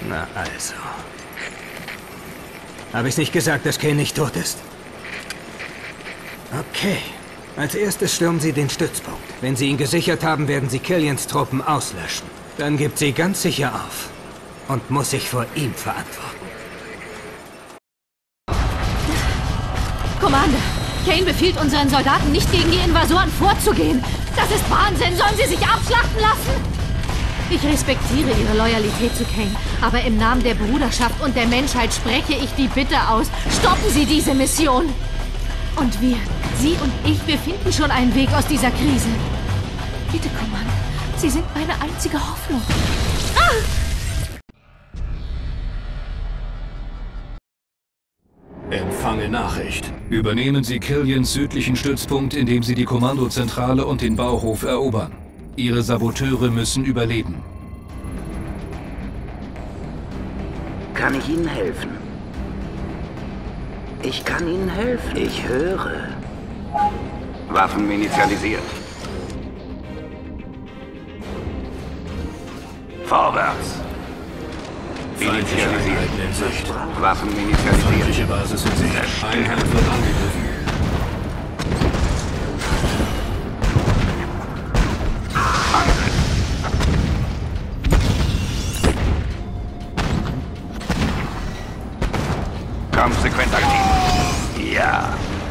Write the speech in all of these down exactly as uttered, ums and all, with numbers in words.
Na also. Habe ich nicht gesagt, dass Kane nicht tot ist? Okay. Als erstes stürmen Sie den Stützpunkt. Wenn Sie ihn gesichert haben, werden Sie Killians Truppen auslöschen. Dann gibt sie ganz sicher auf. Und muss sich vor ihm verantworten. Commander, Kane befiehlt unseren Soldaten, nicht gegen die Invasoren vorzugehen. Das ist Wahnsinn. Sollen sie sich abschlachten lassen? Ich respektiere Ihre Loyalität zu Kane. Aber im Namen der Bruderschaft und der Menschheit spreche ich die Bitte aus. Stoppen Sie diese Mission. Und wir, Sie und ich, wir finden schon einen Weg aus dieser Krise. Bitte, Commander. Sie sind meine einzige Hoffnung. Ah! Empfange Nachricht. Übernehmen Sie Killians südlichen Stützpunkt, indem Sie die Kommandozentrale und den Bauhof erobern. Ihre Saboteure müssen überleben. Kann ich Ihnen helfen? Ich kann Ihnen helfen. Ich höre. Waffen initialisiert. Vorwärts. Initialisiert. In Sicht. Waffen initialisiert. Feindliche Basis in Sicht. Einheit wird angegriffen. Kampfsequenz aktiv. Ja.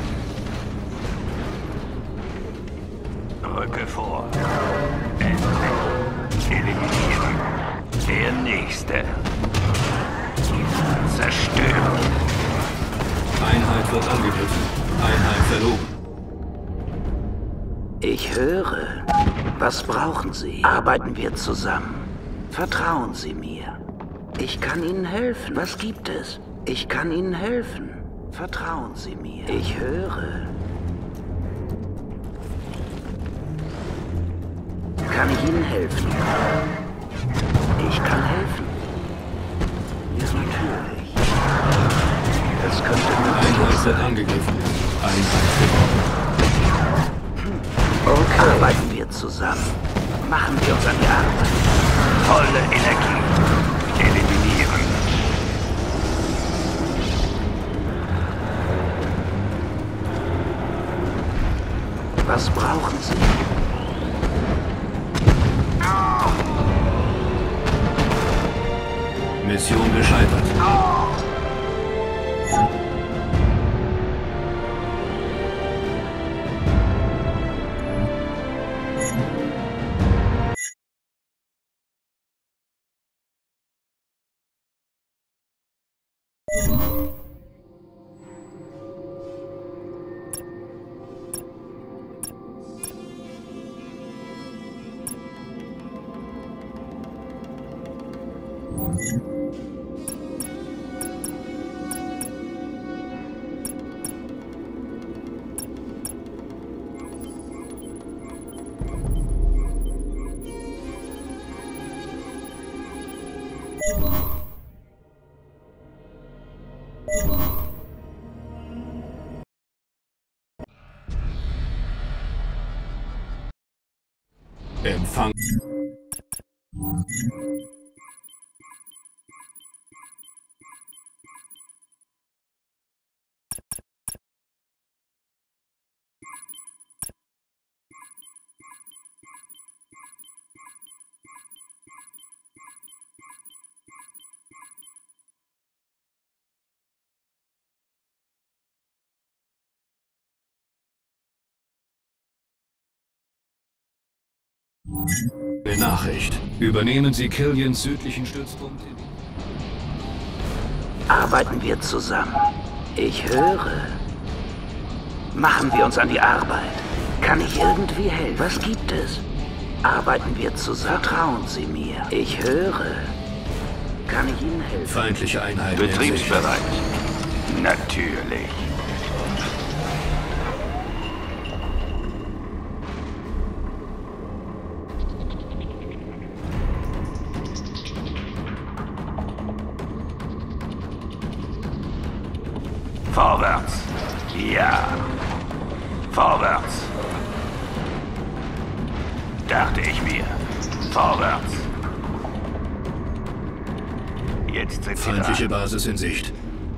Rücke vor. Eliminieren. Der nächste. Zerstören. Einheit wird angegriffen. Einheit verloren. Ich höre. Was brauchen Sie? Arbeiten wir zusammen. Vertrauen Sie mir. Ich kann Ihnen helfen. Was gibt es? Ich kann Ihnen helfen. Vertrauen Sie mir. Ich höre. Kann ich Ihnen helfen? Ich kann helfen. Ja, natürlich. Das könnte Einheit möglich wird sein. angegriffen. Einheit verloren. Okay. Arbeiten wir zusammen. Machen wir uns an die Arbeit. Volle Energie. Eliminieren. Was brauchen Sie? Mission gescheitert. Empfang. Nachricht. Übernehmen Sie Killians südlichen Stützpunkt. Arbeiten wir zusammen. Ich höre. Machen wir uns an die Arbeit. Kann ich irgendwie helfen? Was gibt es? Arbeiten wir zusammen. Vertrauen Sie mir. Ich höre. Kann ich Ihnen helfen? Feindliche Einheiten in Sicht. Betriebsbereit. Natürlich. Vorwärts. Ja. Vorwärts. Dachte ich mir. Vorwärts. Jetzt sind sie Feindliche dran. Basis in Sicht.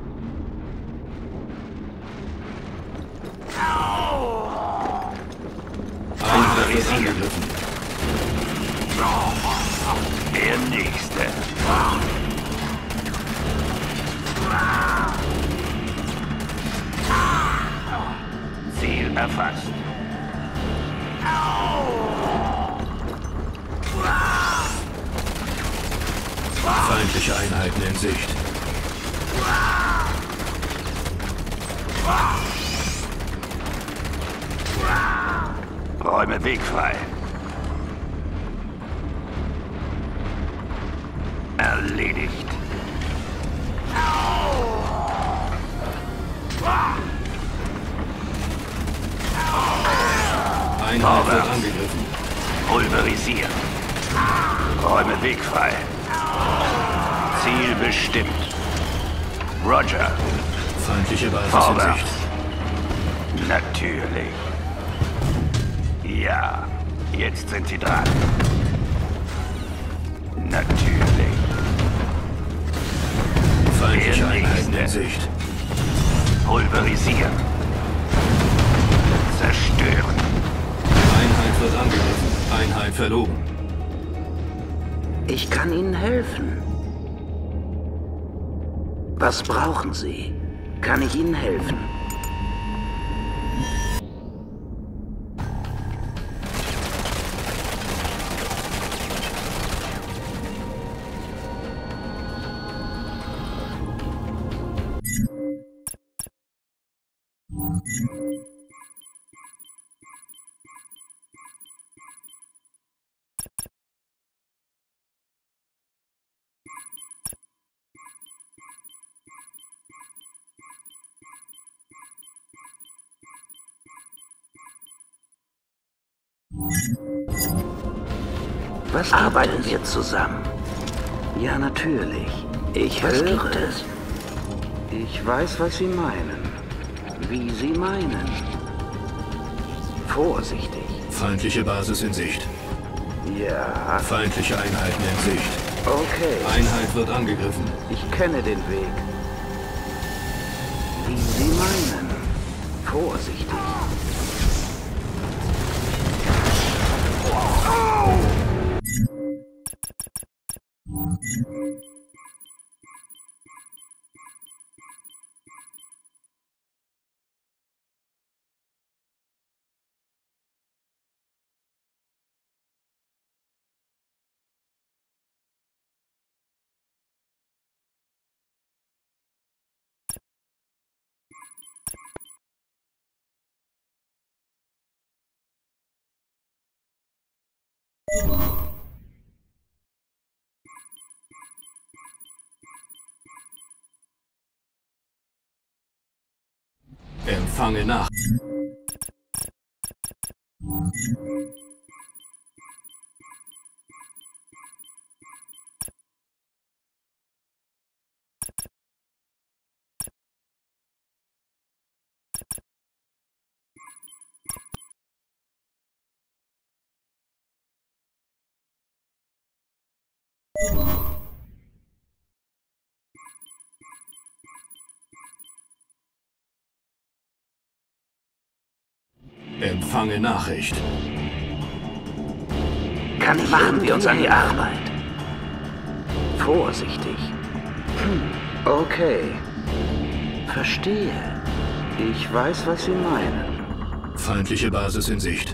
Einheit wird angegriffen. Der nächste. Ziel erfasst. Feindliche Einheiten in Sicht. Räume Weg frei. Erledigt. Einheit wird angegriffen. Pulverisieren. Räume Weg frei. Ziel bestimmt. Roger. Feindliche Basis Vorwärts. in Sicht. Natürlich. Ja, jetzt sind sie dran. Natürlich. Feindliche Der Einheiten in nächste. Sicht. Pulverisieren. Zerstören. Einheit wird angegriffen. Einheit verloren. Ich kann Ihnen helfen. Was brauchen Sie? Kann ich Ihnen helfen? Was arbeiten wir zusammen? Ja, natürlich. Ich was höre. Gibt es? Ich weiß, was Sie meinen. Wie Sie meinen. Vorsichtig. Feindliche Basis in Sicht. Ja. Feindliche Einheiten in Sicht. Okay. Einheit wird angegriffen. Ich kenne den Weg. Wie Sie meinen. Vorsichtig. Empfange nach. Empfange Nachricht. Kann ich machen wir uns an die Arbeit. Vorsichtig. Hm. Okay. Verstehe. Ich weiß, was Sie meinen. Feindliche Basis in Sicht.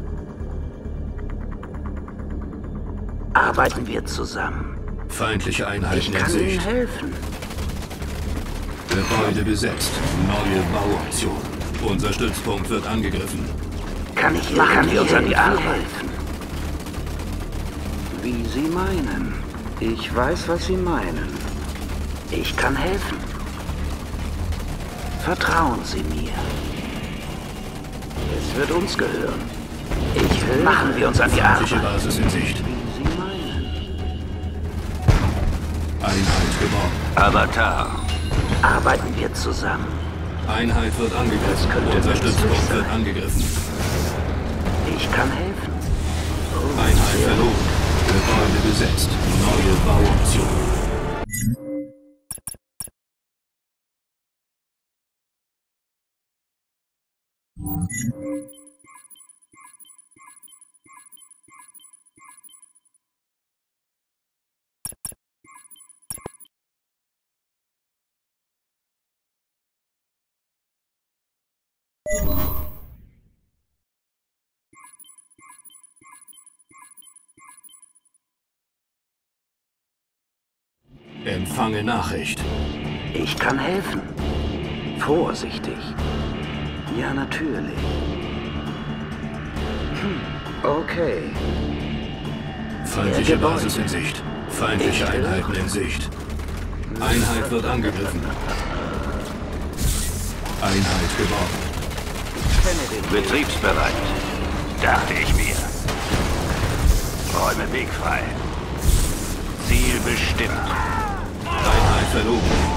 Arbeiten wir zusammen. Feindliche Einheiten Ich in kann Ihnen Sicht. helfen. Gebäude besetzt. Neue Bauoption. Unser Stützpunkt wird angegriffen. Kann ich machen kann wir uns an die Arbeit helfen? Wie Sie meinen. Ich weiß, was Sie meinen. Ich kann helfen. Vertrauen Sie mir. Es wird uns gehören. Ich höre. Machen wir uns an die Feindliche Arbeit. Basis in Sicht. Wie Sie meinen. Einheit gewonnen. Avatar. Arbeiten wir zusammen. Einheit wird angegriffen. könnte Unser nützlich Stützpunkt sein. wird angegriffen. Ich kann helfen. Oh, Einheit sehr verloren. Gebäude besetzt. Neue Bauoption. Empfange Nachricht. Ich kann helfen. Vorsichtig. Ja, natürlich. Hm, okay. Feindliche Basis in Sicht. Feindliche Einheiten in Sicht. Einheit wird angegriffen. Einheit geworfen. Betriebsbereit. Dachte ich mir. Räume Weg frei. Ziel bestimmt. Einheit verloren.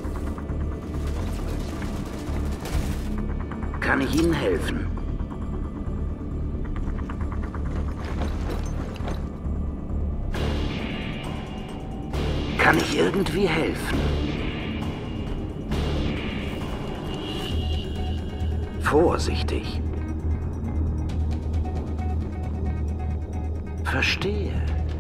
Kann ich Ihnen helfen? Kann ich irgendwie helfen? Vorsichtig. Verstehe.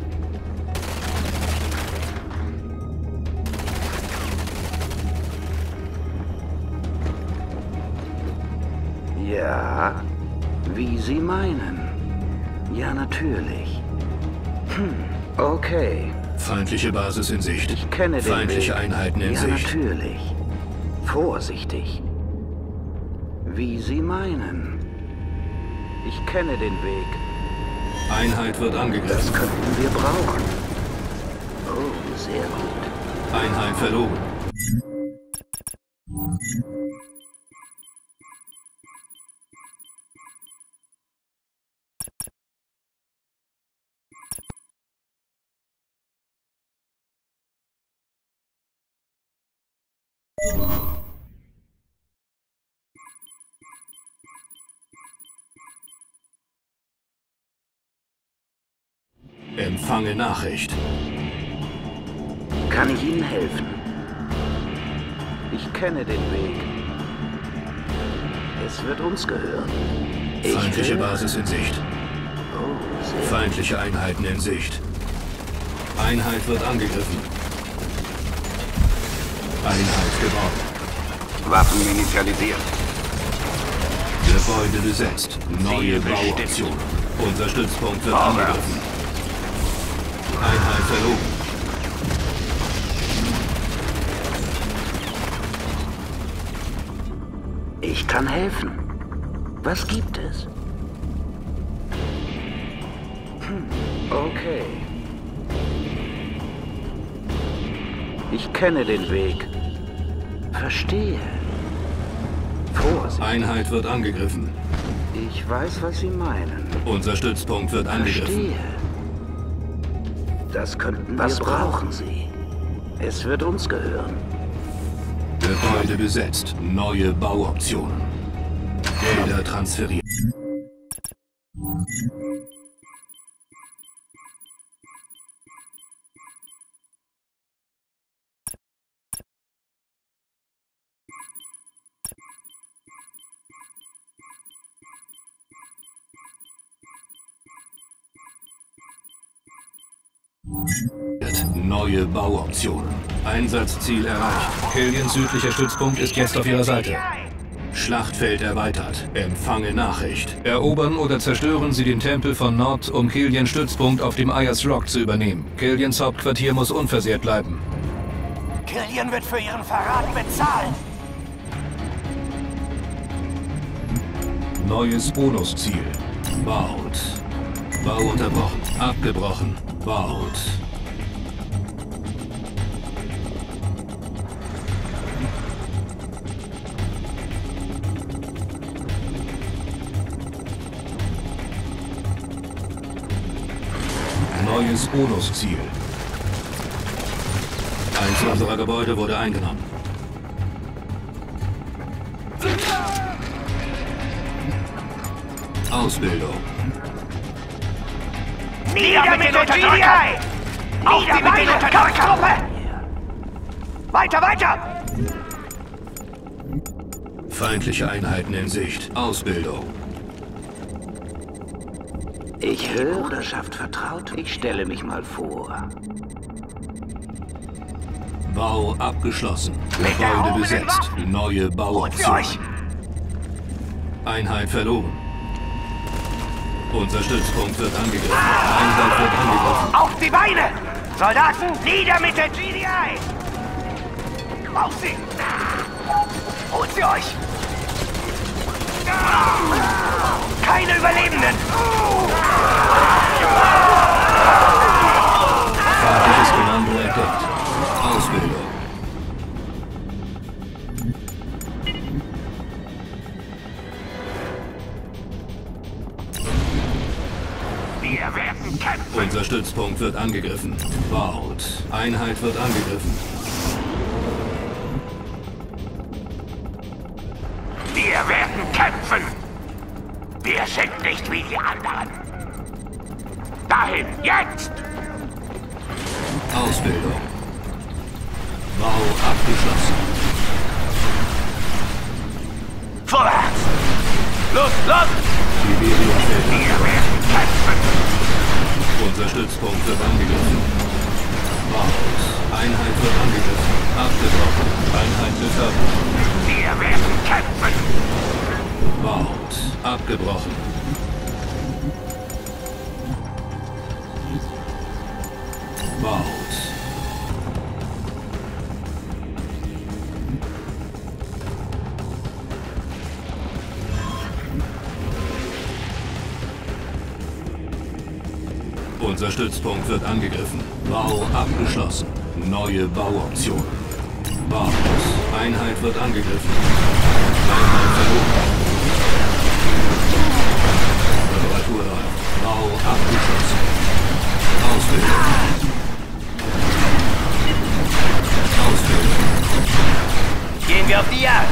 Ja, wie Sie meinen. Ja, natürlich. Hm, okay. Feindliche Basis in Sicht. Ich kenne den Feindliche Weg. Einheiten in ja, Sicht. natürlich. Vorsichtig. Wie Sie meinen. Ich kenne den Weg. Einheit wird Das angegriffen. könnten wir brauchen. Oh, sehr gut. Einheit verloren. Empfange Nachricht. Kann ich Ihnen helfen? Ich kenne den Weg. Es wird uns gehören. Ich Feindliche will- Basis in Sicht. Oh, sehr Feindliche Einheiten in Sicht. Einheit wird angegriffen. Einheit geworfen. Waffen initialisiert. Gebäude besetzt. Neue Ziel bestimmt. Bauoptionen. Unser Stützpunkt wird Vorwärts. angegriffen. Einheit verloren. Ich kann helfen. Was gibt es? Hm, okay. Ich kenne den Weg. Verstehe. Vorsicht. Einheit wird angegriffen. Ich weiß, was Sie meinen. Unser Stützpunkt wird angegriffen. Verstehe. Das könnten wir Was brauchen. brauchen Sie? Es wird uns gehören. Gebäude besetzt. Neue Bauoptionen. Gelder transferiert. Neue Bauoptionen. Einsatzziel erreicht. Killians südlicher Stützpunkt ist jetzt auf ihrer Seite. Schlachtfeld erweitert. Empfange Nachricht. Erobern oder zerstören Sie den Tempel von Nord, um Killians Stützpunkt auf dem Ayers Rock zu übernehmen. Killians Hauptquartier muss unversehrt bleiben. Killian wird für ihren Verrat bezahlen. Neues Bonusziel. Baut. Bau unterbrochen. Abgebrochen. Baut. Neues Bonusziel. Eins unserer Gebäude wurde eingenommen. Ausbildung. Nieder mit der G D I! Auf die Beine, Kampftruppe! Weiter, weiter! Feindliche Einheiten in Sicht. Ausbildung. Ich höre, Bruderschaft vertraut. Ich stelle mich mal vor. Bau abgeschlossen. Mit der Gebäude erhobenen besetzt. Waffe. Neue Holt sie Bauoptionen. euch! Einheit verloren. Unser Stützpunkt wird angegriffen. Einheit wird angegriffen. Auf die Beine! Soldaten, nieder mit der G D I! Auf sie! Holt sie euch! Keine Überlebenden! Feindliches Kommando entdeckt. Ausbildung. Wir werden kämpfen! Unser Stützpunkt wird angegriffen. Baut. Einheit wird angegriffen. Wir werden kämpfen! Wir sind nicht wie die anderen! Dahin, jetzt! Ausbildung. Bau abgeschlossen. Vorwärts! Los, los! Siberia fällt an. Wir werden kämpfen! Unser Stützpunkt wird angegriffen. Baut. Einheit wird angegriffen. Abgebrochen. Einheit befördert. Wir werden kämpfen! Baut. Abgebrochen. Baut. Unser Stützpunkt wird angegriffen. Bau abgeschlossen. Neue Bauoptionen. Baut. Einheit wird angegriffen. Einheit verloren. Reparatur läuft. Bau abgeschlossen. Ausbildung. Ausbildung. Gehen wir auf die Jagd!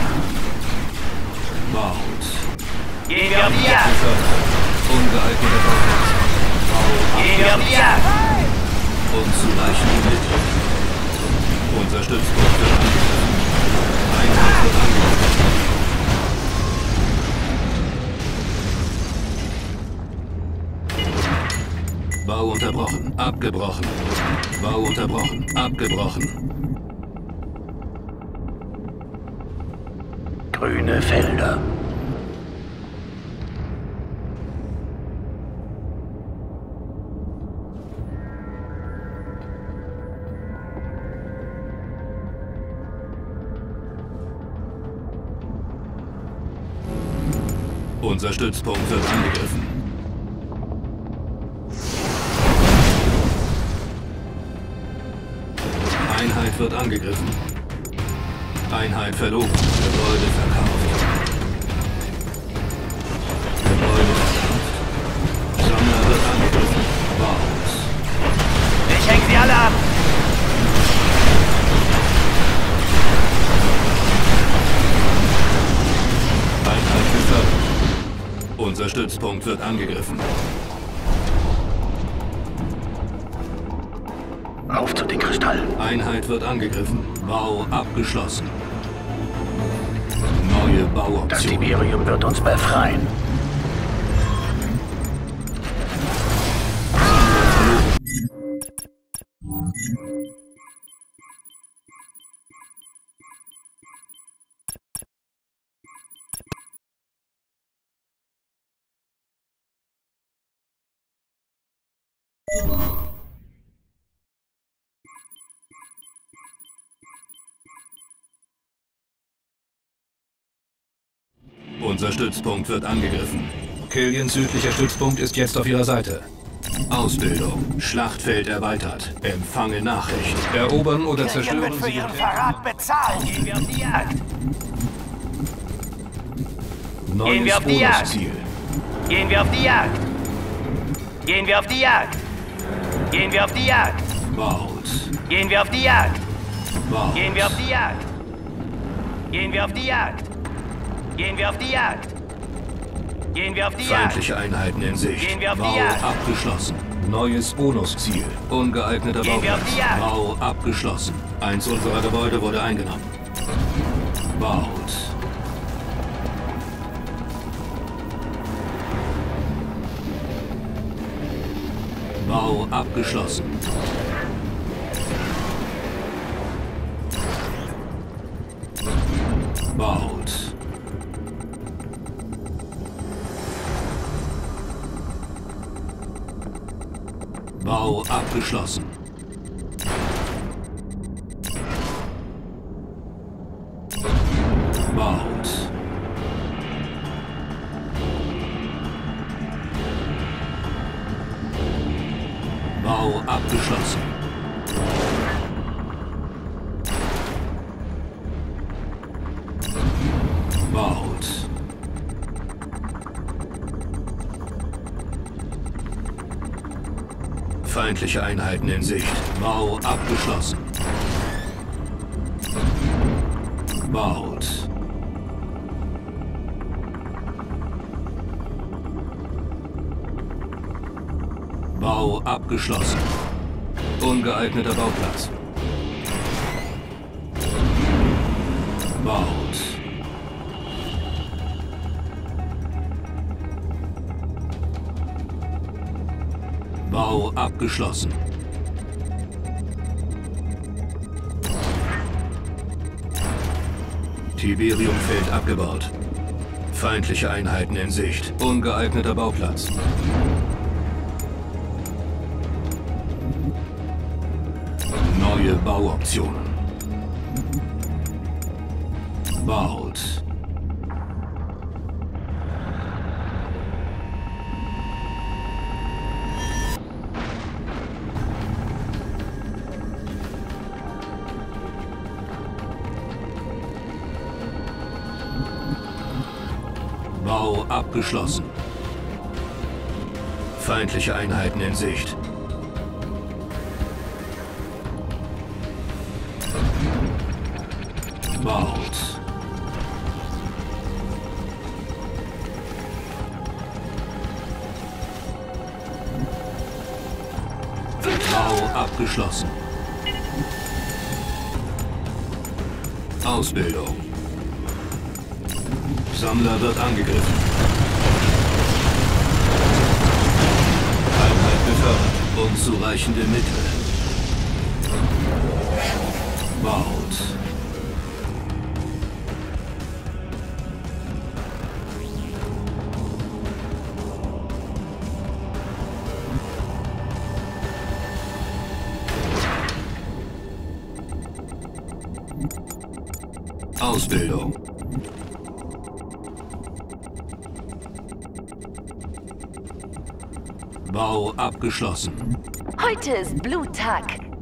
Baut. Gehen wir auf die Jagd! Befördert. Ungeeigneter Bauplatz. Bau Gehen wir auf die Jagd! Unzureichende Mittel. Unser Stützpunkt wird angegriffen. Einheit wird angegriffen. Bau unterbrochen. Abgebrochen. Bau unterbrochen. Abgebrochen. Grüne Felder. Unser Stützpunkt wird angegriffen. Einheit wird angegriffen. Einheit verloren. Gebäude verkauft. Gebäude verkauft. Sammler wird angegriffen. Baut. Ich häng sie alle ab! Einheit befördert. Unser Stützpunkt wird angegriffen. Auf zu den Kristallen. Einheit wird angegriffen. Bau abgeschlossen. Neue Das Bauoption. Tiberium wird uns befreien. Unser Stützpunkt wird angegriffen. Killians südlicher Stützpunkt ist jetzt auf ihrer Seite. Ausbildung. Schlachtfeld erweitert. Empfange Nachricht. Erobern oder Killian zerstören wird für Sie ihren den Verrat bezahlen! Gehen wir auf die Jagd! Neues Gehen wir auf die Jagd. Bonusziel. Gehen wir auf die Jagd! Gehen wir auf die Jagd! Gehen wir auf die Jagd! Baut. Gehen wir auf die Jagd! Baut. Gehen wir auf die Jagd! Gehen wir auf die Jagd! Gehen wir auf die Jagd! Gehen wir auf die Jagd! Feindliche Einheiten in Sicht. Gehen wir auf die Bau Jagd. abgeschlossen. Neues Bonusziel. Ungeeigneter Gehen wir auf Bauplatz. die Jagd. Bau abgeschlossen. Eins unserer Gebäude wurde eingenommen. Baut. Bau abgeschlossen. Baut. Bau abgeschlossen. Baut. Bau abgeschlossen. Baut. Feindliche Einheiten in Sicht. Bau abgeschlossen. Baut. Bau abgeschlossen. Ungeeigneter Bauplatz. Baut. Bau abgeschlossen. Tiberiumfeld abgebaut. Feindliche Einheiten in Sicht. Ungeeigneter Bauplatz. Neue Bauoptionen. Baut. Bau abgeschlossen. Feindliche Einheiten in Sicht. Baut. Bau abgeschlossen. Ausbildung. Sammler wird angegriffen. Einheit befördert. Unzureichende Mittel. Baut. Ausbildung. Bau abgeschlossen. Heute ist Bluttag.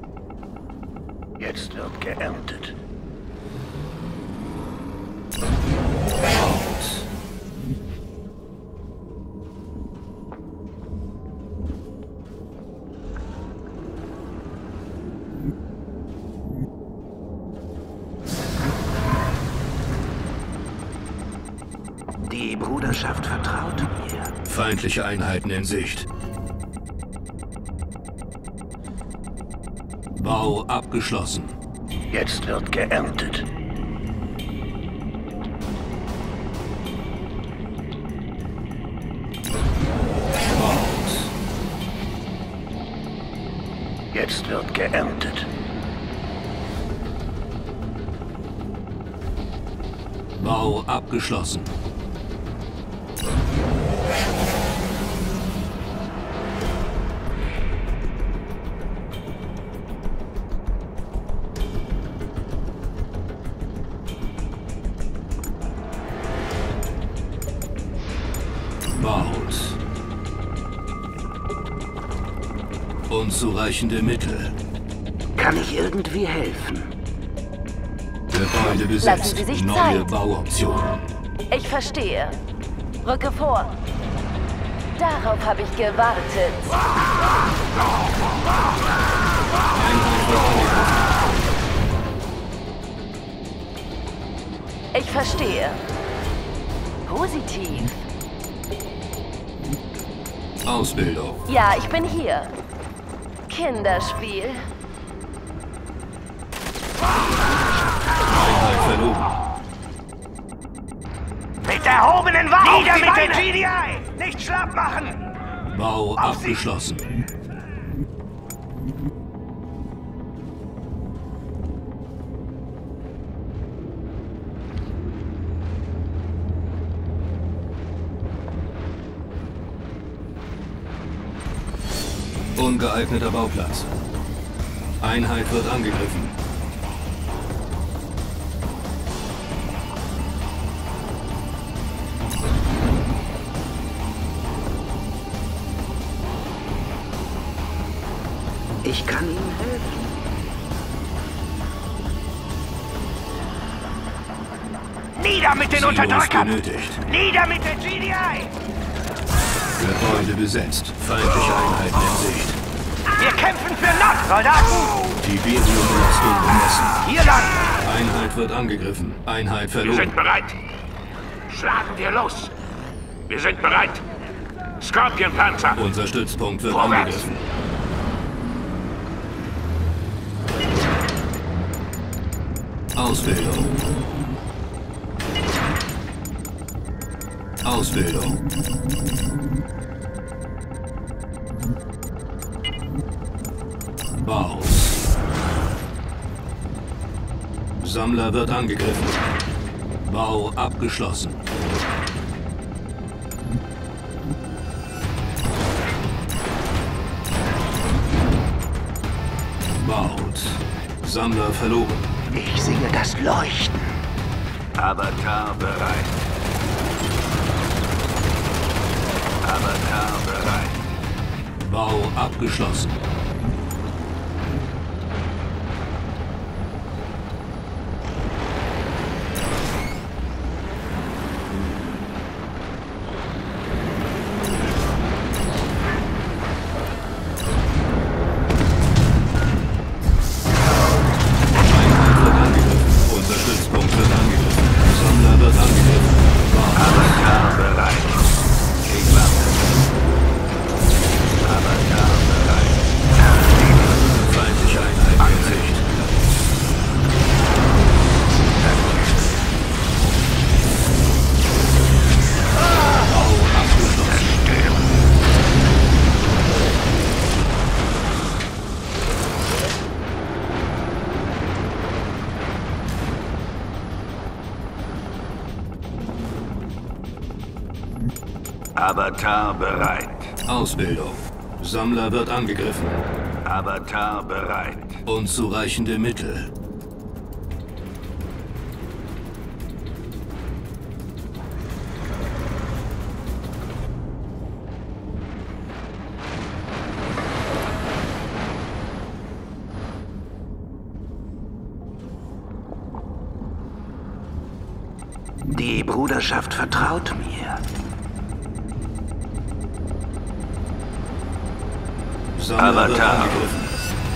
Jetzt wird geerntet. Baut. Die Bruderschaft vertraut mir. Feindliche Einheiten in Sicht. Bau abgeschlossen. Jetzt wird geerntet. Baut. Jetzt wird geerntet. Bau abgeschlossen. Baut. Unzureichende Mittel. Kann ich irgendwie helfen? Gebäude besetzt. Lassen Sie sich Neue Zeit. Bauoptionen. Ich verstehe. Rücke vor. Darauf habe ich gewartet. Einheit wird angegriffen. Ich verstehe. Positiv. Ausbildung. Ja, ich bin hier. Kinderspiel. Einheit verloren. Mit erhobenen Waffen! Nieder mit der G D I! Nicht schlapp machen! Bau Auf sie. abgeschlossen. Ungeeigneter Bauplatz. Einheit wird angegriffen. Ich kann Ihnen helfen. Nieder mit den Silos Unterdrückern! benötigt. Nieder mit der G D I! Gebäude besetzt. Feindliche Einheiten in Sicht. Wir kämpfen für Nacht, Soldaten! Tiberium-Belastung gemessen. Hier lang! Einheit wird angegriffen. Einheit Wir verloren. sind bereit. Schlagen wir los. Wir sind bereit. Scorpion-Panzer. Unser Stützpunkt wird Vorwärts. angegriffen. Ausbildung. Ausbildung. Bau. Sammler wird angegriffen. Bau abgeschlossen. Baut. Sammler verloren. Ich sehe das Leuchten. Avatar bereit. Avatar bereit. Bau abgeschlossen. Avatar bereit. Ausbildung. Sammler wird angegriffen. Avatar bereit. Unzureichende Mittel. Die Bruderschaft vertraut mir. Sammler wird Avatar. angegriffen.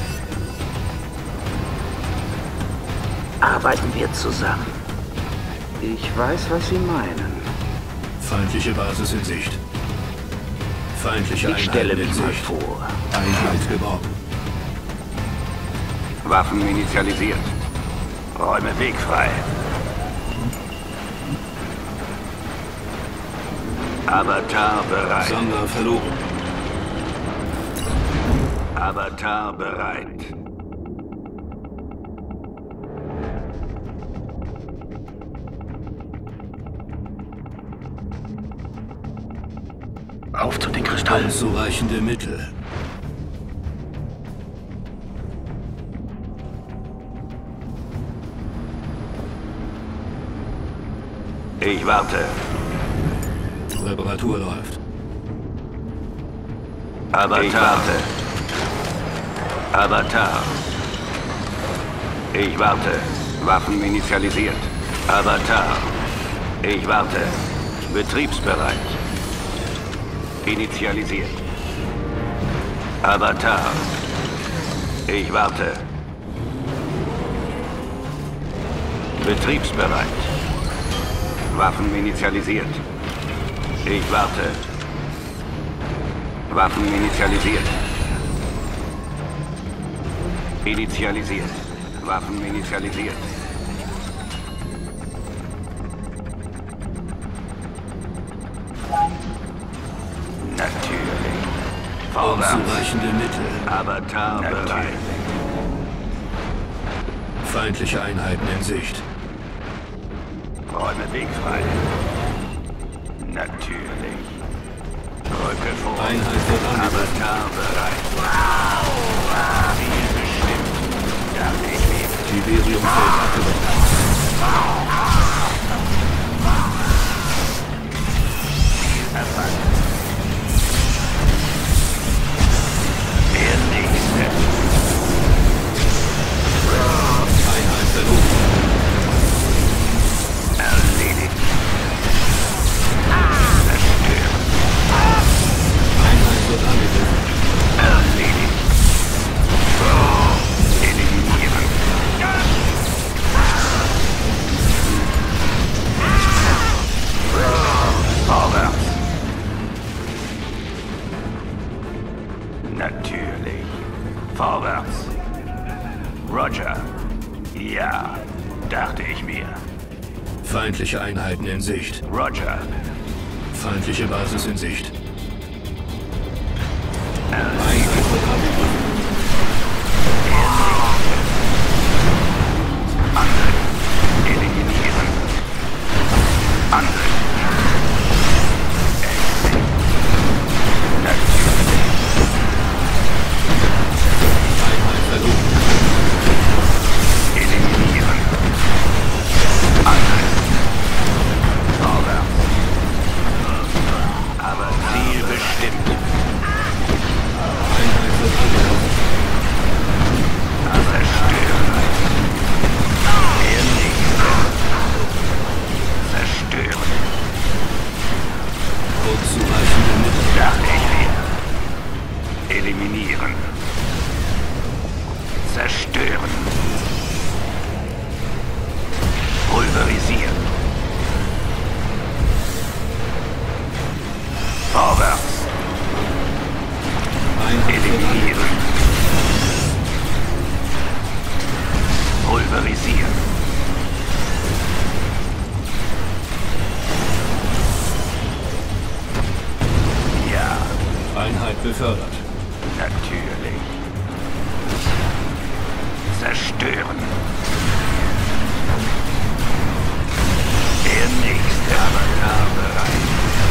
Arbeiten wir zusammen. Ich weiß, was Sie meinen. Feindliche Basis in Sicht. Feindliche Ich stelle Einheiten in mich mal Sicht. vor. Einheit geborgen. Waffen initialisiert. Räume Weg frei. Avatar bereit. Sammler verloren. Avatar bereit. Auf zu den Kristallen. Unzureichende Mittel. Ich warte. Reparatur läuft. Avatar. Ich warte. Avatar. Ich warte. Waffen initialisiert. Avatar. Ich warte. Betriebsbereit. Initialisiert. Avatar. Ich warte. Betriebsbereit. Waffen initialisiert. Ich warte. Waffen initialisiert. Initialisiert. Waffen initialisiert. Natürlich. Vorwärts. Unzureichende Mittel. Avatar bereit. Feindliche Einheiten in Sicht. Räume Weg frei. Natürlich. Räume Rücke vor. Einheit wird angegriffen. Avatar bereit. Wow. Ziel bestimmt. Dachte ich mir. Tiberium-Feld abgebaut. Erfasst. Der nächste. Einheit verloren. Erledigt. Zerstören. Einheit wird angegriffen. Erledigt. Eliminieren. Vorwärts. Natürlich. Vorwärts. Roger. Ja, dachte ich mir. Feindliche Einheiten in Sicht. Roger. Feindliche Basis in Sicht. Erledigt. Einheit wird angegriffen. Angriff. Eliminieren. Angriff. Exit. Natürlich. Einheit verloren. Eliminieren. Angriff. Vorwärts. Aber Ziel bestimmt. Einheit wird angegriffen. Zerstören. Der nächste. Zerstören. Unzureichende Mittel. Dachte ich mir. Eliminieren. Zerstören. Pulverisieren. Vorwärts. Einheit wird Eliminieren. Pulverisieren. Ja, Einheit befördert. natürlich. Zerstören. Der nächste Avatar bereit.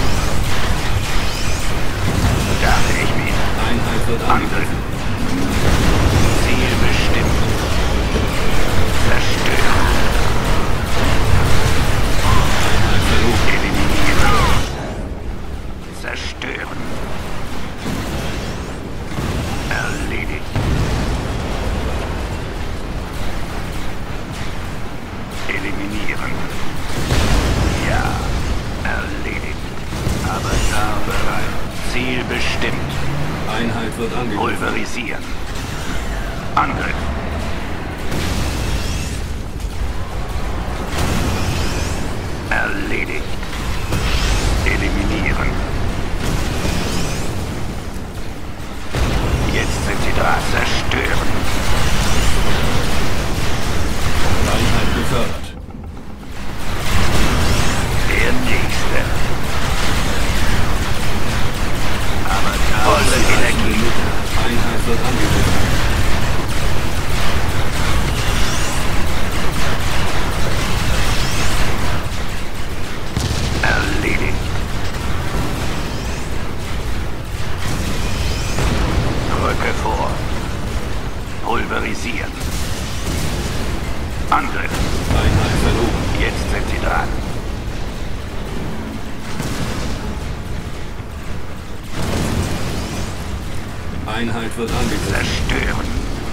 Dachte ich mir. Einheit wird Angriff. angegriffen. Ziel bestimmt. Zerstören. Einheit verloren. Eliminieren. Zerstören. Erledigt. Eliminieren. Ja, erledigt. Avatar bereit. Ziel bestimmt. Einheit wird angegriffen. Pulverisieren. Angriff. Erledigt. Eliminieren. Jetzt sind sie dran. Zerstören. Einheit befördert. Der nächste. Avatar. Volle Energie. Einheit wird angegriffen. Erledigt. Rücke vor. Pulverisieren. Angriff. Einheit verloren. Jetzt sind sie dran. Einheit wird angegriffen. Zerstören.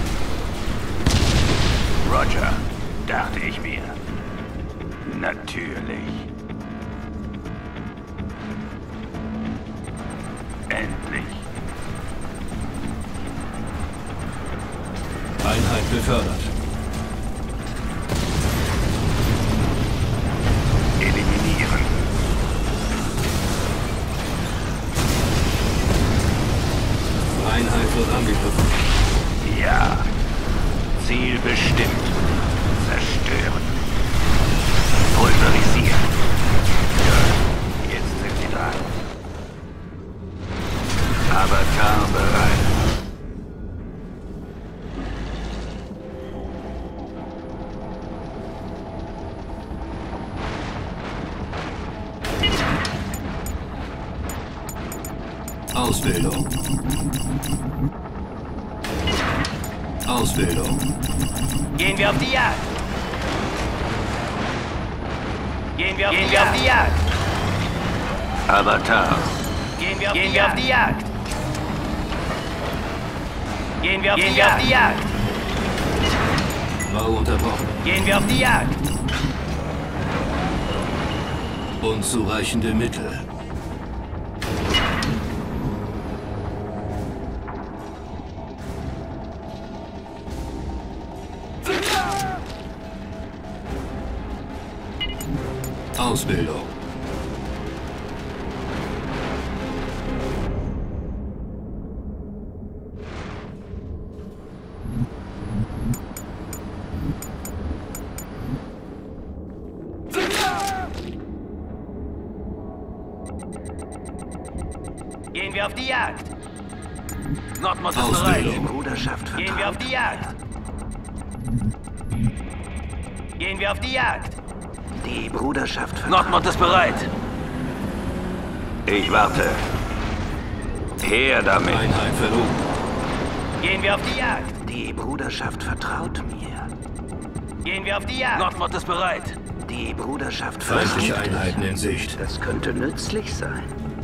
Roger, dachte ich mir. Natürlich. Endlich. Einheit befördert. Eliminieren. Einheit wird angegriffen. Ja. Ziel bestimmt. Zerstören. Pulverisieren. Ja. Jetzt sind sie dran. Avatar bereit. Ausbildung. Ausbildung. Gehen wir auf die Jagd. Gehen wir auf, Gehen die, wir Jagd. auf die Jagd. Avatar. Gehen wir auf, Gehen die, wir Jagd. auf die Jagd. Gehen wir auf, Gehen die, wir Jagd. auf die Jagd. Bau unterbrochen. Gehen wir auf die Jagd. Unzureichende Mittel. Ausbildung. Gehen wir auf die Jagd. Nordmod ist bereit. Die Bruderschaft vertraut. Gehen wir auf die Jagd. Gehen wir auf die Jagd. Die Bruderschaft vertraut. Nordmod ist bereit. Ich warte. Her damit. Einheit verloren. Gehen wir auf die Jagd. Die Bruderschaft vertraut mir. Gehen wir auf die Jagd. Nordmod ist bereit. Die Bruderschaft vertraut. Feindliche Einheiten in Sicht. Das könnte nützlich sein.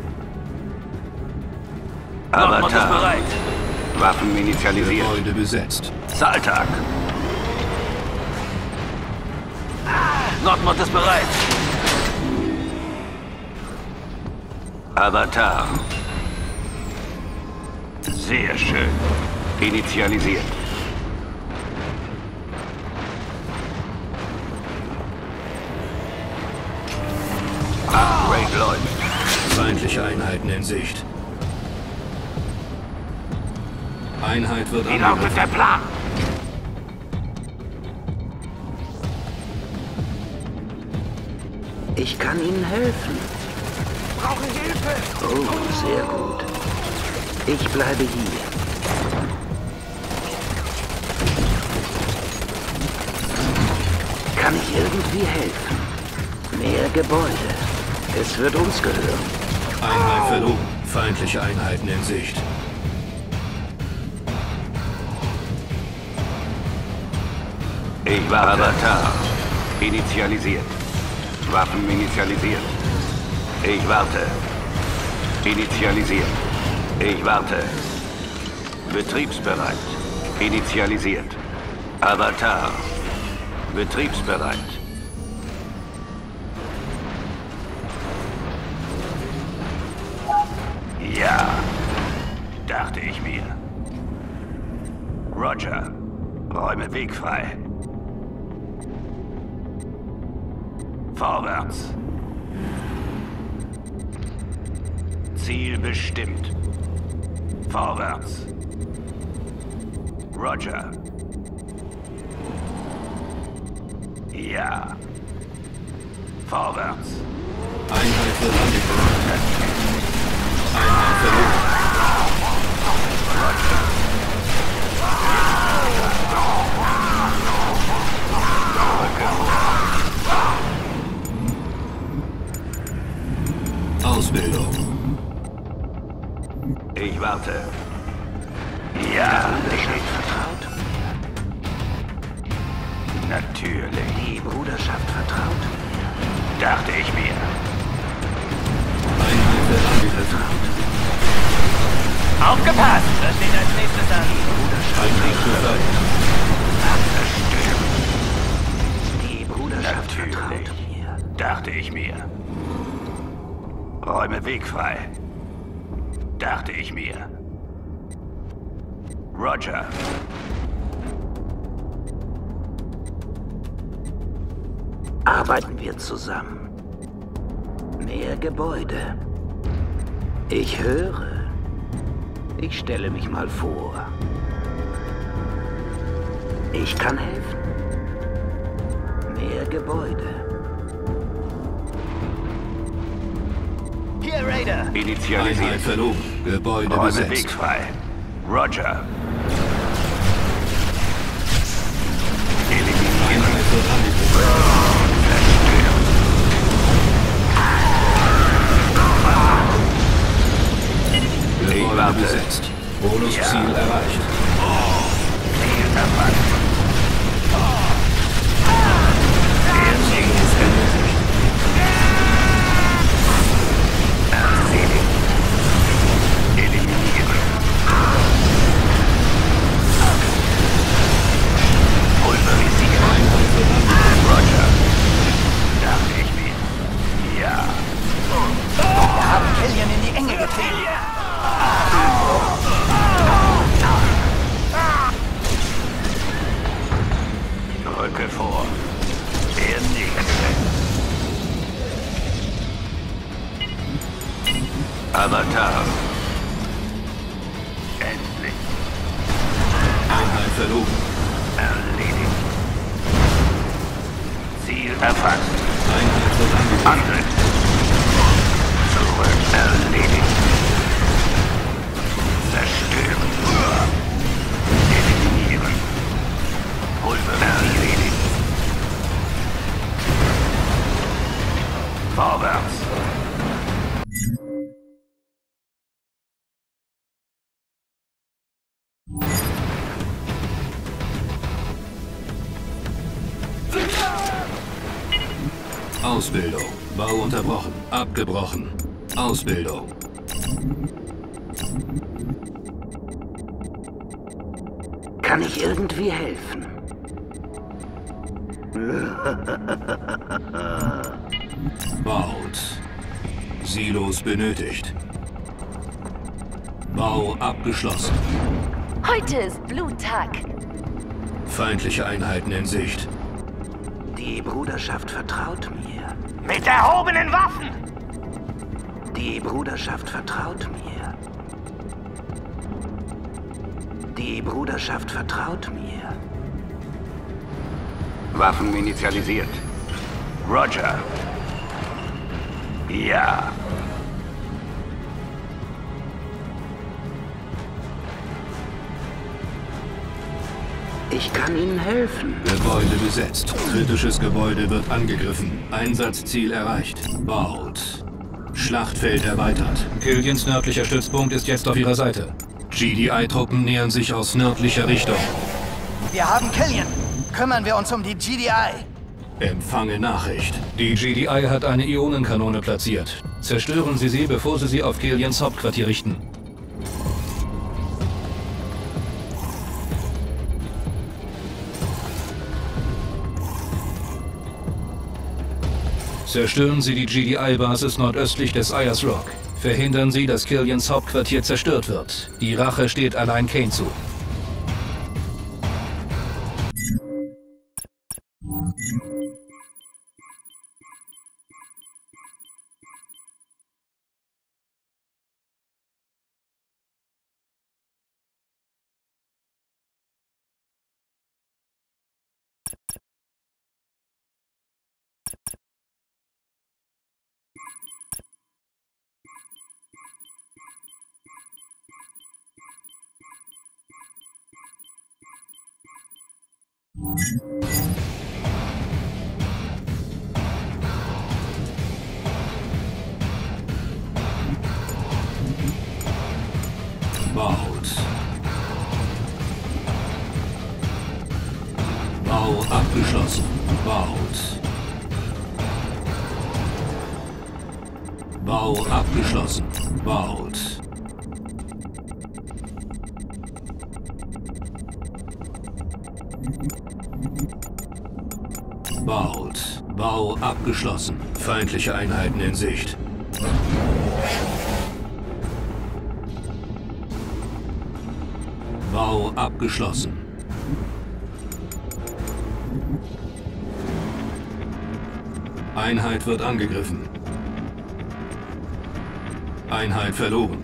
Nordmod ist bereit. Waffen initialisiert. Gebäude besetzt. Saltag. Nordmod ist bereit. Avatar. Sehr schön. Initialisiert. Upgrade läuft. Feindliche Einheiten in Sicht. Einheit wird Wie lautet der Plan? Ich kann Ihnen helfen. Brauche Hilfe. Oh, sehr gut. Ich bleibe hier. Kann ich irgendwie helfen? Mehr Gebäude. Es wird uns gehören. Einheit verloren. Feindliche Einheiten in Sicht. Ich war Avatar. Initialisiert. Waffen initialisiert. Ich warte. Initialisiert. Ich warte. Betriebsbereit. Initialisiert. Avatar. Betriebsbereit. Ja, dachte ich mir. Roger. Räume Weg frei. Vorwärts. Ziel bestimmt. Vorwärts. Roger. Ja. Vorwärts. Einheit wird angegriffen. Einheit verloren. Ausbildung. Ich warte. Ja, besteht vertraut. Natürlich. Die Bruderschaft vertraut mir. Dachte ich mir. Einheit wird angegriffen. Aufgepasst! Was steht als nächstes an? Einheit bereit. Die Bruderschaft vertraut mir. Dachte ich mir. Räume Weg frei. Dachte ich mir. Roger. Arbeiten wir zusammen. Mehr Gebäude. Ich höre. Ich stelle mich mal vor. Ich kann helfen. Mehr Gebäude. Hier, Raider! Initialisiert. Einheit verloren. Gebäude Räume besetzt. Weg frei. Roger. Eliminieren. Einheit wird angegriffen. Gebäude besetzt. Bonusziel erreicht. Ziel erfasst. Der Ziel ist erledigt. Erledigt. Eliminieren. Pulverisieren. Roger. Dachte ich mir. Ja. Wir haben Killian in die Enge getrieben. Rücke vor. Der Nächste. Avatar. Endlich. Einheit verloren. Erledigt. Ziel erfasst. Einheit wird angegriffen. Angriff. Zurück. Erledigt. Zerstören. Eliminieren. Pulver. Erledigt. Vorwärts. Ausbildung. Bau unterbrochen. Abgebrochen. Ausbildung. Kann ich irgendwie helfen? Baut. Silos benötigt. Bau abgeschlossen. Heute ist Bluttag. Feindliche Einheiten in Sicht. Die Bruderschaft vertraut mir. Mit erhobenen Waffen! Die Bruderschaft vertraut mir. Die Bruderschaft vertraut mir. Waffen initialisiert. Roger. Ja. Ich kann Ihnen helfen. Gebäude besetzt. Kritisches Gebäude wird angegriffen. Einsatzziel erreicht. Baut. Schlachtfeld erweitert. Killians nördlicher Stützpunkt ist jetzt auf ihrer Seite. G D I-Truppen nähern sich aus nördlicher Richtung. Wir haben Killian. Kümmern wir uns um die G D I. Empfange Nachricht. Die G D I hat eine Ionenkanone platziert. Zerstören Sie sie, bevor Sie sie auf Killians Hauptquartier richten. Zerstören Sie die G D I-Basis nordöstlich des Ayers Rock. Verhindern Sie, dass Killians Hauptquartier zerstört wird. Die Rache steht allein Kane zu. Baut. Bau abgeschlossen. Baut. Bau abgeschlossen. Baut. Baut. Bau abgeschlossen. Feindliche Einheiten in Sicht. Bau abgeschlossen. Einheit wird angegriffen. Einheit verloren.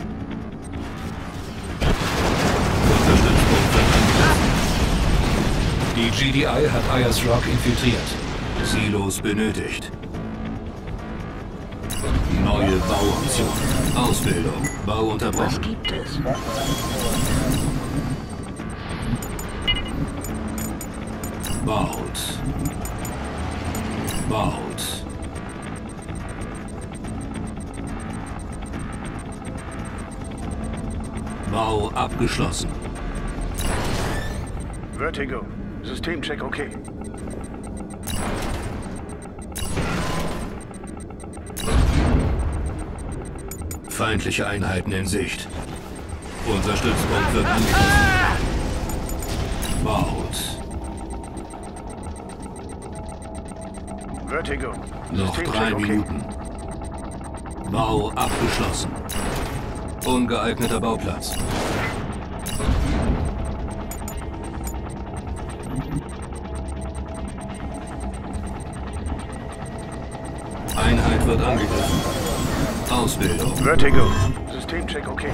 Unser Stützpunkt wird angegriffen. Die G D I hat Ayers Rock infiltriert. Silos benötigt. Neue Bauoption. Ausbildung. Bau Was unterbrochen. gibt es? Baut. Baut. Bau abgeschlossen. Vertigo. Systemcheck okay. Feindliche Einheiten in Sicht. Unser Stützpunkt wird angegriffen. Baut. Vertigo. Noch drei Minuten. Bau abgeschlossen. Ungeeigneter Bauplatz. Einheit wird angegriffen. Ausbildung. Vertigo. Systemcheck okay.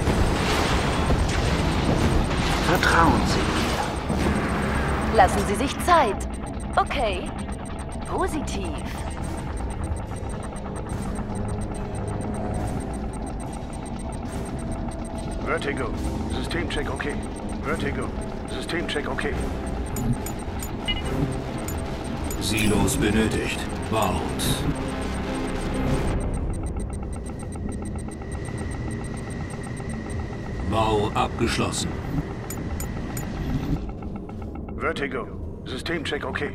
Vertrauen Sie mir. Lassen Sie sich Zeit. Okay. Positiv. Vertigo. Systemcheck okay. Vertigo. Systemcheck okay. Silos benötigt. Baut. Bau abgeschlossen. Vertigo. Systemcheck okay.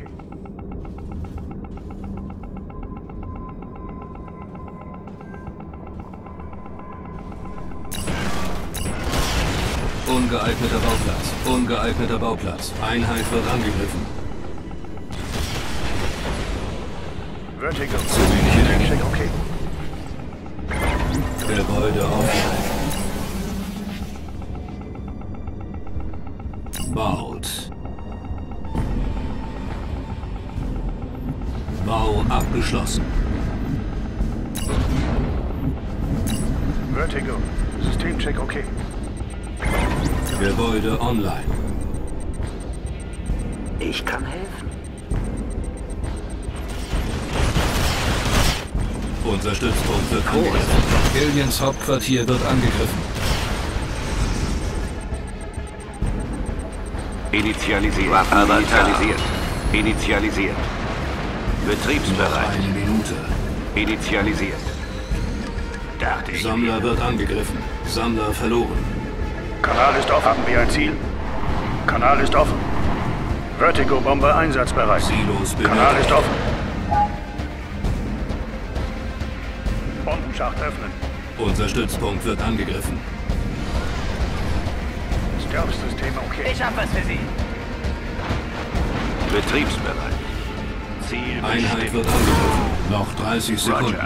Ungeeigneter Bauplatz. Ungeeigneter Bauplatz. Einheit wird angegriffen. Vertigo. Zu wenig Energie. Check okay. Gebäude aufstellen. Baut. Bau abgeschlossen. Vertigo. Systemcheck okay. Gebäude online. Ich kann helfen. Unser Stützpunkt wird angegriffen. Killians Hauptquartier wird angegriffen. Initialisiert. Initialisiert. Initialisiert. Betriebsbereit. Eine Minute. Initialisiert. Dachte ich. Sammler wird angegriffen. Sammler verloren. Kanal ist offen. Haben wir ein Ziel? Kanal ist offen. Vertigo-Bombe einsatzbereit. Silos Kanal ist benötigt. offen. Bombenschacht öffnen. Unser Stützpunkt wird angegriffen. Stealth-System okay. Ich hab was für Sie. Betriebsbereit. Ziel Einheit bestimmt. wird angegriffen. Noch dreißig Sekunden. Roger.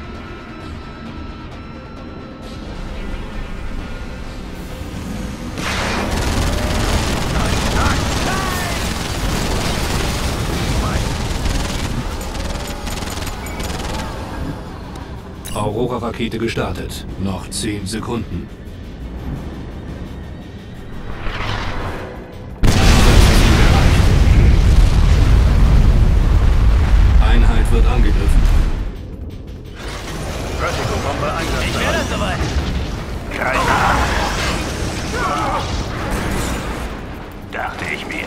Aurora-Rakete gestartet. Noch zehn Sekunden. Einheit wird angegriffen. Vertigo-Bombe Ich wäre einsatzbereit. soweit. Keine Dachte ich mir.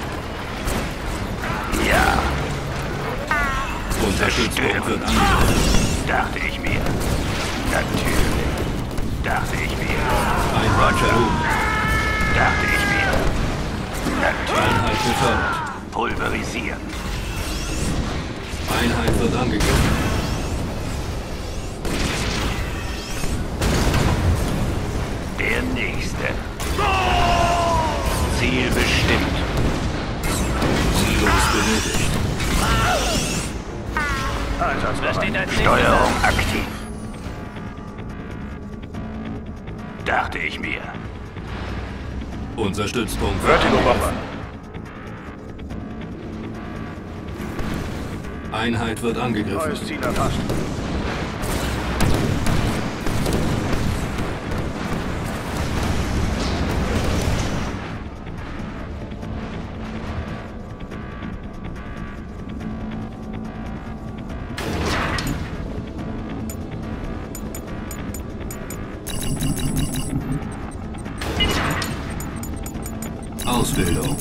Ja. Unser Stützpunkt wird angegriffen. Dachte ich mir. Natürlich. Dachte ich mir. Einheit verloren. Dachte ich mir. Natürlich. Einheit befördert. Pulverisieren. Einheit wird angegriffen. Der nächste. Ziel bestimmt. Silos benötigt. Da steht ein Ziel. Steuerung aktiv. Dachte ich mir. Unser Stützpunkt wird Vertigo-Bombe. angegriffen. Einheit wird angegriffen. Neues Ziel erfasst. Ausbildung.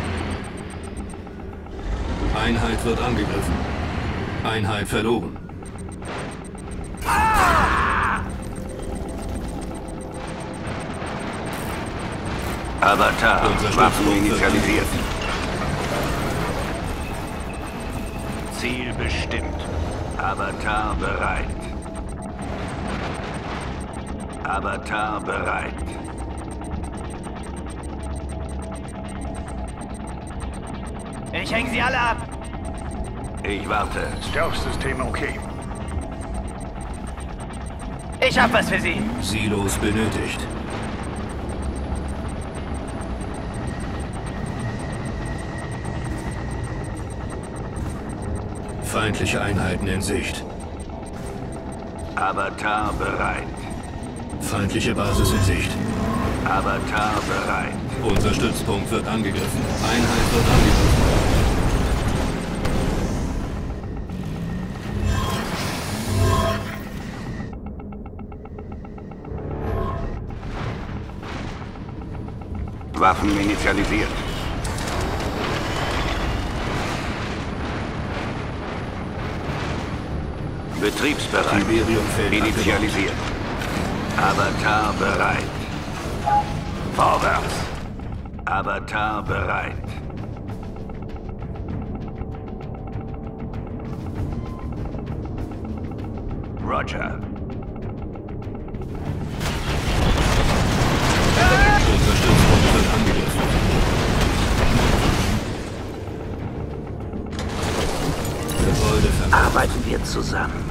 Einheit wird angegriffen. Einheit verloren. Avatar, Waffen initialisiert. Ziel bestimmt. Avatar bereit. Avatar bereit. Ich hänge sie alle ab. Ich warte. Stealth-System okay. Ich hab was für Sie. Silos benötigt. Feindliche Einheiten in Sicht. Avatar bereit. Feindliche Basis in Sicht. Avatar bereit. Unser Stützpunkt wird angegriffen. Einheit wird angegriffen. Waffen initialisiert. Betriebsbereit. Imperiumfeld Initialisiert. Avatar bereit. Vorwärts. Avatar bereit. Roger. Unser Stützpunkt wird angegriffen. Gebäude verlassen. Arbeiten wir zusammen.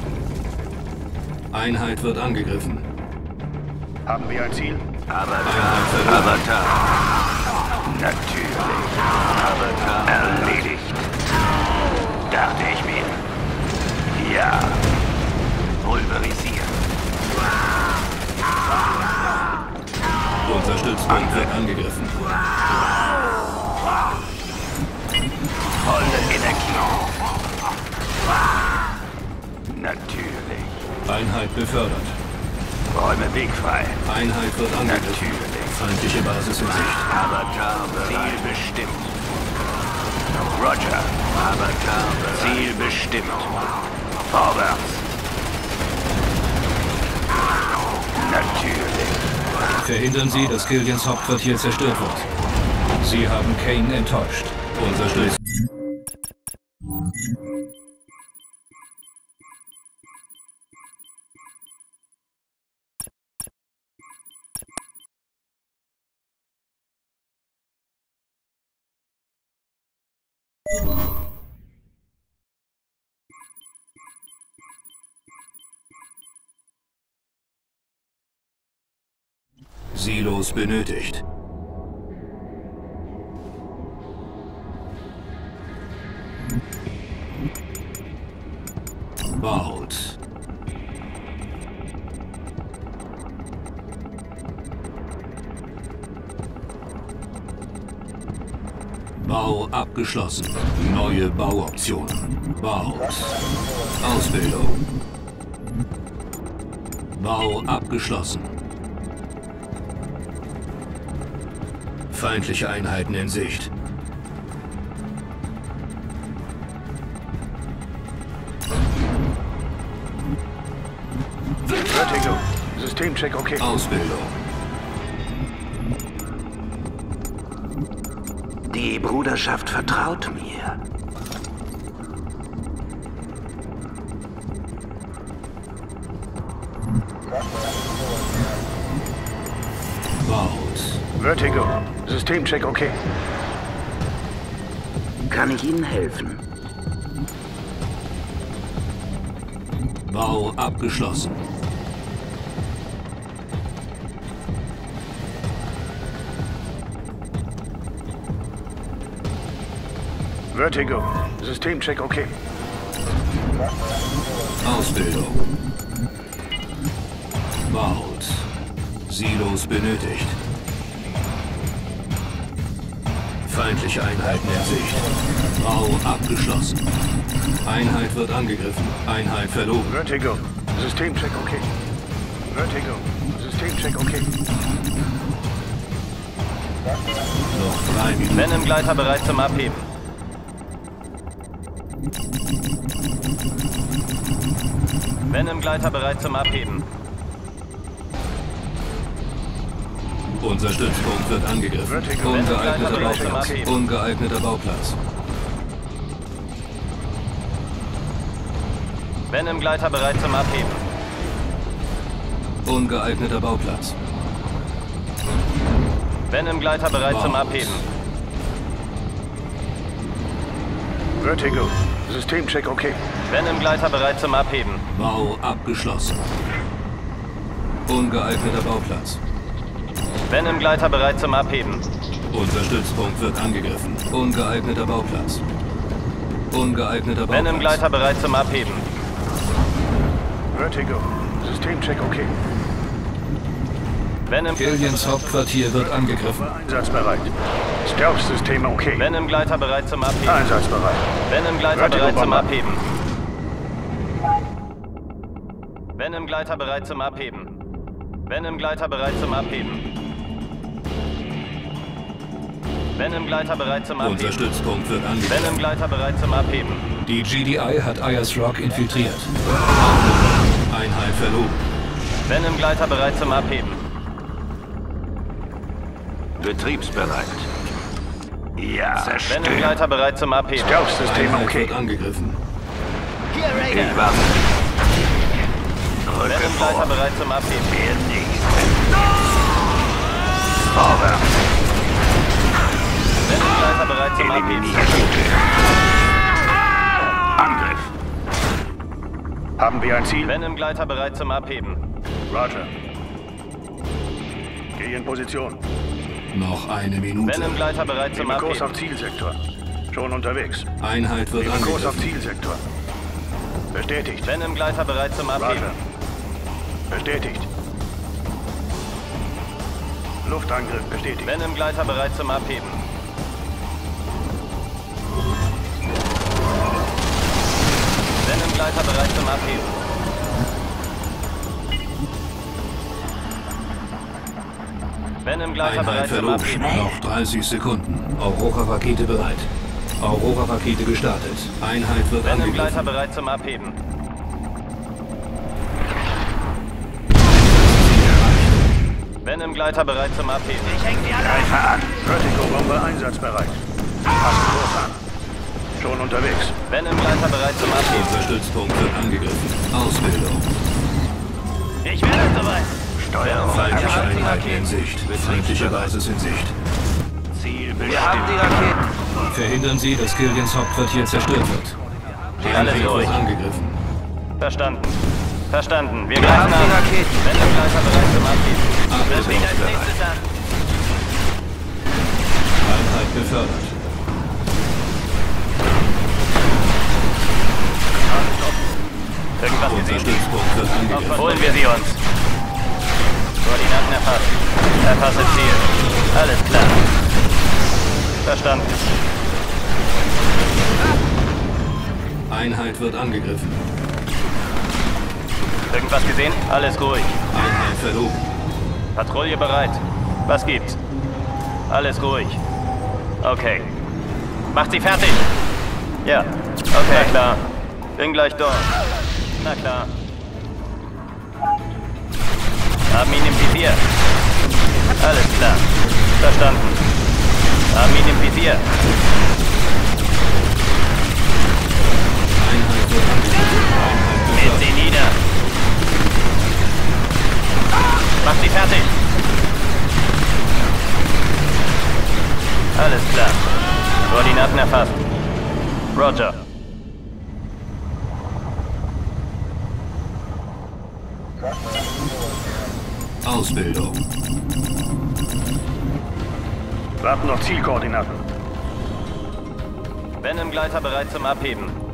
Einheit wird angegriffen. Haben wir ein Ziel? Avatar. Avatar. Natürlich. Avatar erledigt. Dachte ich mir. Ja. Pulverisieren. Unser Stützpunkt wird angegriffen. Volle Energie. Natürlich. Einheit befördert. Räume Weg frei. Einheit wird angegriffen. Natürlich. Feindliche Basis in Sicht. Avatar bereit. Ziel bestimmt. Roger. Avatar bereit. Ziel bestimmt. Vorwärts. Natürlich. Verhindern Sie, dass Killians Hauptquartier zerstört wird. Sie haben Kane enttäuscht. Unser Stütz... Silos benötigt. Baut. Bau abgeschlossen. Neue Bauoptionen. Baut. Ausbildung. Bau abgeschlossen. Feindliche Einheiten in Sicht. Vertigo. Systemcheck okay. Ausbildung. Die Bruderschaft vertraut mir. Baut. Vertigo. Systemcheck okay. Kann ich Ihnen helfen? Bau abgeschlossen. Vertigo. Systemcheck okay. Ausbildung. Baut. Silos benötigt. Feindliche Einheiten in Sicht. Bau abgeschlossen. Einheit wird angegriffen. Einheit verloren. Vertigo. Systemcheck okay. Vertigo. Systemcheck okay. Noch drei Minuten. Venom-Gleiter bereit zum Abheben. Venom-Gleiter bereit zum Abheben. Unser Stützpunkt wird angegriffen. Ungeeigneter Bauplatz. Ungeeigneter Bauplatz. Venom-Gleiter bereit zum Abheben. Ungeeigneter Bauplatz. Venom-Gleiter bereit wow. zum Abheben. Vertigo. Systemcheck okay. Venom-Gleiter bereit zum Abheben. Bau abgeschlossen. Ungeeigneter Bauplatz. Venom-Gleiter bereit zum Abheben. Unser Stützpunkt wird angegriffen. Ungeeigneter Bauplatz. Ungeeigneter Bauplatz. Venom-Gleiter bereit zum Abheben. Vertigo. Systemcheck okay. Venom Killians Hauptquartier wird angegriffen. Einsatzbereit. Stealth-Systeme okay. Venom-Gleiter bereit zum Abheben. Einsatzbereit. Venom-Gleiter bereit zum Abheben. Venom-Gleiter bereit zum Abheben. Venom-Gleiter bereit zum Abheben. Venom-Gleiter bereit zum Abheben. Unser Stützpunkt wird angegriffen. Venom-Gleiter bereit zum Abheben. Die G D I hat Ayers Rock infiltriert. Einheit verloren. Venom-Gleiter bereit zum Abheben. Betriebsbereit. Ja. Venom-Gleiter bereit zum Abheben. Stealth-System Einheit okay. wird angegriffen. Ich warte. Venom-Gleiter bereit zum Abheben. Mehr nicht. Vorwärts. Venom-Gleiter bereit zum Abheben. Angriff. Haben wir ein Ziel? Venom-Gleiter bereit zum Abheben. Roger. Geh in Position. Noch eine Minute. Venom-Gleiter bereit zum Nehme Kurs Abheben. auf Zielsektor. Schon unterwegs. Einheit wird Nehme Kurs auf angegriffen. Zielsektor. Bestätigt. Venom-Gleiter bereit zum Abheben. Roger. Bestätigt. Luftangriff bestätigt. Venom-Gleiter bereit zum Abheben. Venom-Gleiter bereit zum Abheben. Venom-Gleiter Einheit bereit zum verloren. Abheben. Noch dreißig Sekunden. Aurora-Rakete bereit. Aurora-Rakete gestartet. Einheit wird Venom-Gleiter angegriffen. bereit zum Abheben. Venom-Gleiter bereit zum Abheben. Ich häng sie alle Greife an. Vertigo-Bombe einsatzbereit. Passen Kurs an. Schon unterwegs. Venom-Gleiter bereit zum Abheben. Unser Stützpunkt wird angegriffen. Ausbildung. Ich werde soweit. Steuerung. Feindliche Einheiten in Sicht. Feindliche Basis in Sicht. Ziel Wir haben die bestimmt. Raketen. Verhindern Sie, dass Killians Hauptquartier zerstört wird. Die Alles Einheit ruhig. wird angegriffen. Verstanden. Verstanden. Wir Wir haben greifen die an. Raketen. Venom-Gleiter bereit zum Abheben. Das fängt als Abrüstungsbereit. nächstes an. Einheit befördert. Irgendwas Unser gesehen? Stützpunkt wird angegriffen. Holen wir sie uns. Koordinaten erfasst. Erfasse Ziel. Alles klar. Verstanden. Einheit wird angegriffen. Irgendwas gesehen? Alles ruhig. Einheit verloren. Patrouille bereit. Was gibt's? Alles ruhig. Okay. Macht sie fertig. Ja. Okay. Na klar. Bin gleich dort. Na klar. Haben ihn im Visier. Alles klar. Verstanden. Haben ihn im Visier. Einheit wird angegriffen. Einheit Mäht befördert. sie nieder. Macht sie fertig. Alles klar. Koordinaten erfasst. Roger. Ausbildung. Warten noch Zielkoordinaten. Venom-Gleiter bereit zum Abheben.